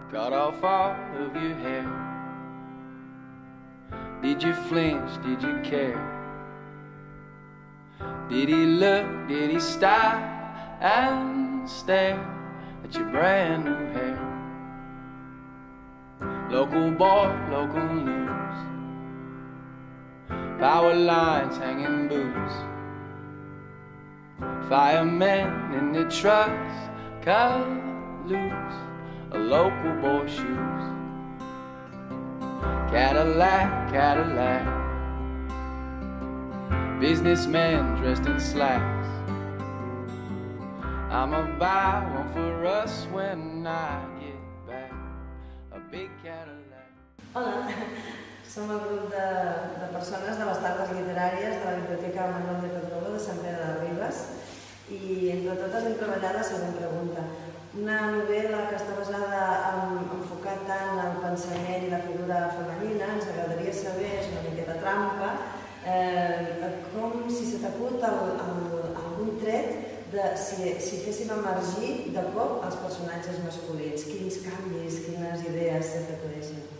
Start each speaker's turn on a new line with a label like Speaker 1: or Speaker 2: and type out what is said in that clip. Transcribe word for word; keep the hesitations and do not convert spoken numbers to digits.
Speaker 1: cut off all of your hair. Did you flinch, did you care? Did he look, did he stop and stare at your brand new hair? Local boy, local news, power lines hanging boots, firemen in their trucks cut loose a local boy's shoes. Cadillac, Cadillac, businessmen dressed in slacks. I'ma buy one for us when I get back, a big Cadillac.
Speaker 2: Hola, som el grup de, de persones de les tardes literàries de la Biblioteca Manuel de Pedrolo de Sant Pere de Ribes i entre totes hem treballat la següent pregunta. Una novel·la que està basada en enfocar tant el pensament i la figura femenina, ens agradaria saber, és una miqueta trampa, eh, com si se t'acut algun tret de si, si féssim emergir de cop els personatges masculins, quins canvis, quines idees se t'acudeixen.